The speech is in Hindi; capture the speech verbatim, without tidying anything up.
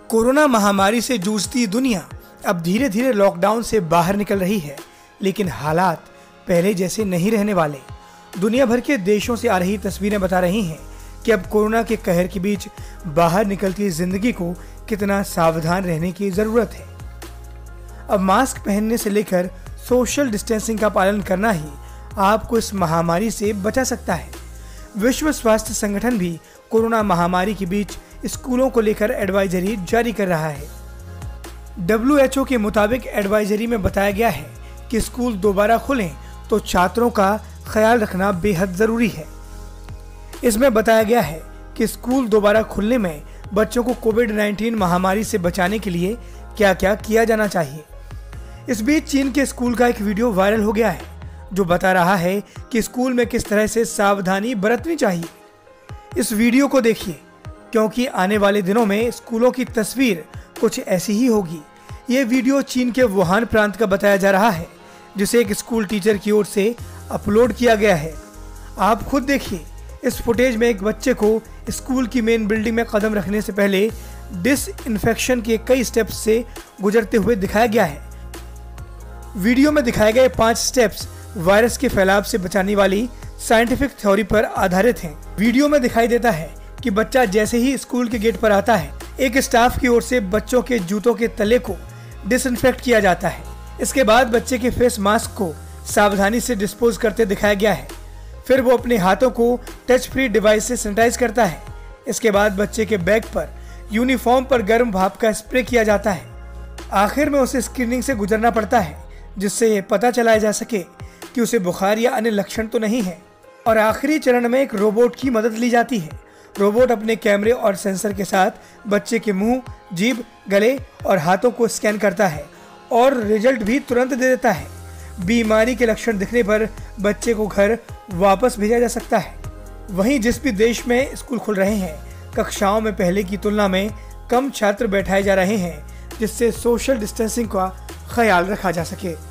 कोरोना महामारी से जूझती दुनिया अब धीरे धीरे लॉकडाउन से बाहर निकल रही है, लेकिन हालात पहले जैसे नहीं रहने वाले। दुनिया भर के देशों से आ रही तस्वीरें बता रही हैं कि अब कोरोना के कहर के बीच बाहर निकलती जिंदगी को कितना सावधान रहने की जरूरत है। अब मास्क पहनने से लेकर सोशल डिस्टेंसिंग का पालन करना ही आपको इस महामारी से बचा सकता है। विश्व स्वास्थ्य संगठन भी कोरोना महामारी के बीच स्कूलों को लेकर एडवाइजरी जारी कर रहा है। डब्ल्यू एच ओ के मुताबिक एडवाइजरी में बताया गया है कि स्कूल दोबारा खुलें तो छात्रों का ख्याल रखना बेहद जरूरी है। इसमें बताया गया है कि स्कूल दोबारा खुलने में बच्चों को कोविड नाइन्टीन महामारी से बचाने के लिए क्या क्या किया जाना चाहिए। इस बीच चीन के स्कूल का एक वीडियो वायरल हो गया है जो बता रहा है कि स्कूल में किस तरह से सावधानी बरतनी चाहिए। इस वीडियो को देखिए, क्योंकि आने वाले दिनों में स्कूलों की तस्वीर कुछ ऐसी ही होगी। ये वीडियो चीन के वुहान प्रांत का बताया जा रहा है, जिसे एक स्कूल टीचर की ओर से अपलोड किया गया है। आप खुद देखिए, इस फुटेज में एक बच्चे को स्कूल की मेन बिल्डिंग में कदम रखने से पहले डिसइंफेक्शन के कई स्टेप्स से गुजरते हुए दिखाया गया है। वीडियो में दिखाए गए पांच स्टेप्स वायरस के फैलाव से बचाने वाली साइंटिफिक थ्योरी पर आधारित हैं। वीडियो में दिखाई देता है कि बच्चा जैसे ही स्कूल के गेट पर आता है, एक स्टाफ की ओर से बच्चों के जूतों के तले को डिसइंफेक्ट किया जाता है। इसके बाद बच्चे के फेस मास्क को सावधानी से डिस्पोज करते दिखाया गया है। फिर वो अपने हाथों को टच फ्री डिवाइस से सैनिटाइज करता है। इसके बाद बच्चे के बैग पर यूनिफॉर्म पर गर्म भाप का स्प्रे किया जाता है। आखिर में उसे स्क्रीनिंग से गुजरना पड़ता है, जिससे ये पता चलाया जा सके कि उसे बुखार या अन्य लक्षण तो नहीं है। और आखिरी चरण में एक रोबोट की मदद ली जाती है। रोबोट अपने कैमरे और सेंसर के साथ बच्चे के मुंह, जीभ, गले और हाथों को स्कैन करता है और रिजल्ट भी तुरंत दे देता है। बीमारी के लक्षण दिखने पर बच्चे को घर वापस भेजा जा सकता है। वहीं जिस भी देश में स्कूल खुल रहे हैं, कक्षाओं में पहले की तुलना में कम छात्र बैठाए जा रहे हैं, जिससे सोशल डिस्टेंसिंग का ख्याल रखा जा सके।